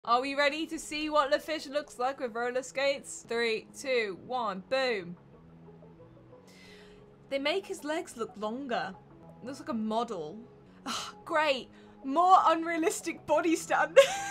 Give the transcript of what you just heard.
Are we ready to see what the fish looks like with roller skates? 3, 2, 1, boom. They make his legs look longer. Looks like a model. Oh, great. More unrealistic body standards.